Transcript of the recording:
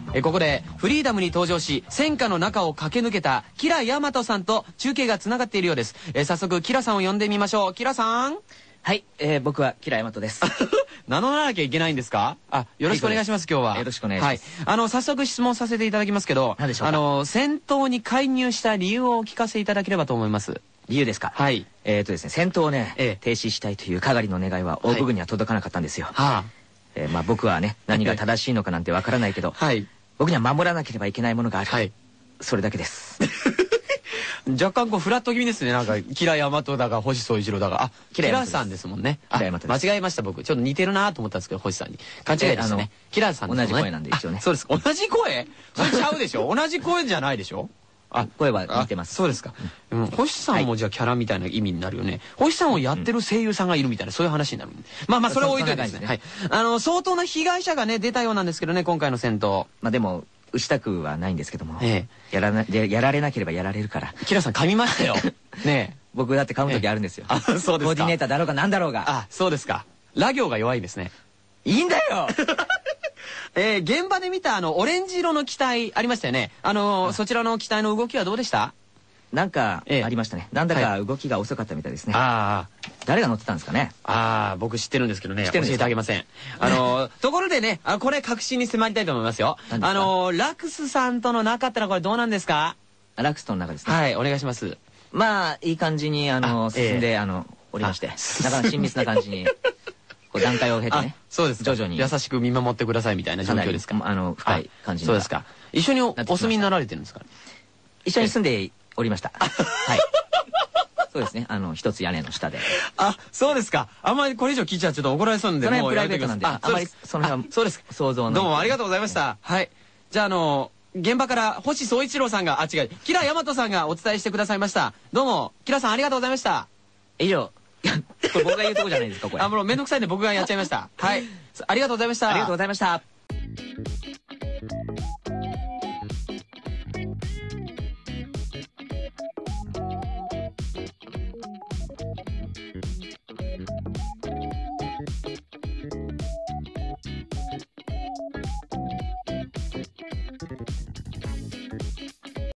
ここでフリーダムに登場し戦火の中を駆け抜けたキラヤマトさんと中継がつながっているようです。早速キラさんを呼んでみましょう。キラさん。 はい、僕はキラヤマトです。 名乗らなきゃいけないんですか？よろしくお願いします。今日はよろしくお願いします。 早速質問させていただきますけど、 何でしょうか？ 戦闘に介入した理由をお聞かせいただければと思います。 理由ですか？ はい。 ですね、戦闘をね、停止したいというかがりの願いは大部軍には届かなかったんですよ。まあ僕はね、何が正しいのかなんてわからないけど、僕には守らなければいけないものがある。それだけです。 若干こうフラット気味ですね。なんかキラヤマトだが星宗一郎だが、キラさんですもんね。間違えました。僕ちょっと似てるなと思ったんですけど、星さんに勘違いですね。キラさん同じ声なんで一応ね。 そうです。同じ声？それちゃうでしょ。同じ声じゃないでしょ。 声は似てます。 そうですか。星さんもじゃあキャラみたいな意味になるよね。星さんをやってる声優さんがいるみたいな、そういう話になる。まあそれは置いといてですね。はい。相当な被害者がね出たようなんですけどね、今回の戦闘。 まあでも打ちたくはないんですけども、やられなければやられるから。 キラさん噛みましたよ。ねえ。 僕だって噛む時あるんですよ。 そうですか。 コーディネーターだろうがなんだろうが。 そうですか。ラ行が弱いですね。 いいんだよ。 現場で見たオレンジ色の機体ありましたよね。そちらの機体の動きはどうでした？ なんかありましたね。なんだか動きが遅かったみたいですね。誰が乗ってたんですかね。 僕知ってるんですけどね、教えてあげません。ところでね、これ確信に迫りたいと思いますよ。ラクスさんとの仲ってのはこれどうなんですか？ ラクスとの仲ですね。 はい、お願いします。 まあいい感じに進んでおりまして、なかなか親密な感じに段階を経てね。 そうです。徐々に優しく見守ってくださいみたいな状況ですか？ 深い感じに。 そうですか。一緒にお住みになられてるんですか？ 一緒に住んでおりました。はい。そうですね。一つ屋根の下で。 そうですか。あんまりこれ以上聞いちゃちょっと怒られそうなんで、 もうプライベートなんで、あまりその辺はそうですか。 想像の。 どうもありがとうございました。はい。じゃあ現場から星宗一郎さんが、違う、キラヤマトさんがお伝えしてくださいました。どうも、キラさんありがとうございました。 以上。これ僕が言うとこじゃないですか、これ。 もうめんどくさいんで僕がやっちゃいました。はい。ありがとうございました。 ありがとうございました。